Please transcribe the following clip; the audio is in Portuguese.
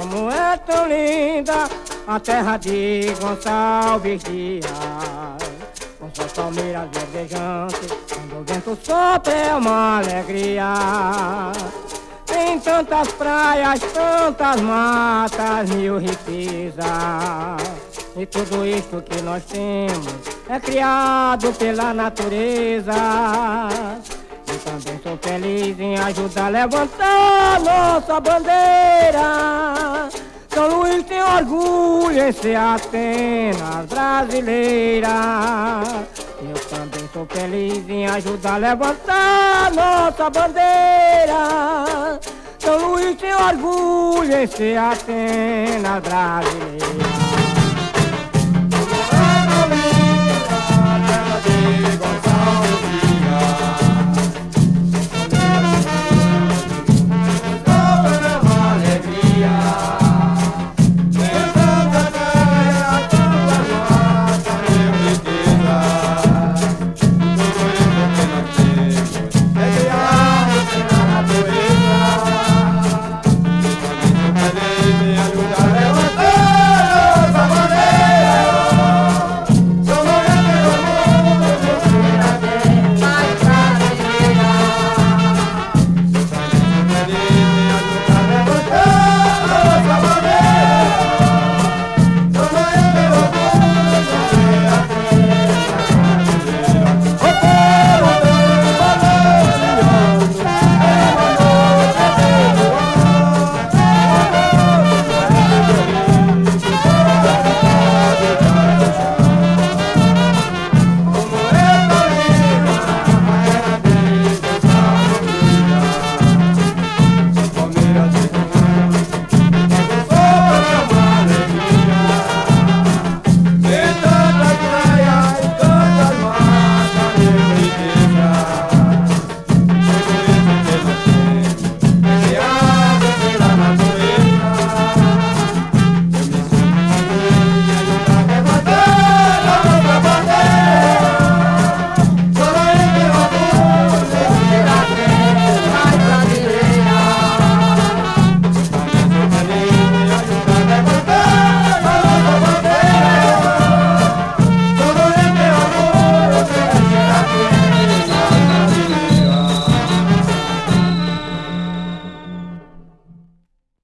como é tão linda a terra de Gonçalves Dias. Com suas palmeiras verdejantes, quando o vento sopra é uma alegria. Tem tantas praias, tantas matas, mil riquezas. E tudo isto que nós temos é criado pela natureza. Eu também sou feliz em ajudar a levantar nossa bandeira. São Luís tem orgulho em ser Atenas brasileira. Eu também sou feliz em ajudar a levantar nossa bandeira. São Luís tem orgulho em ser Atenas brasileira.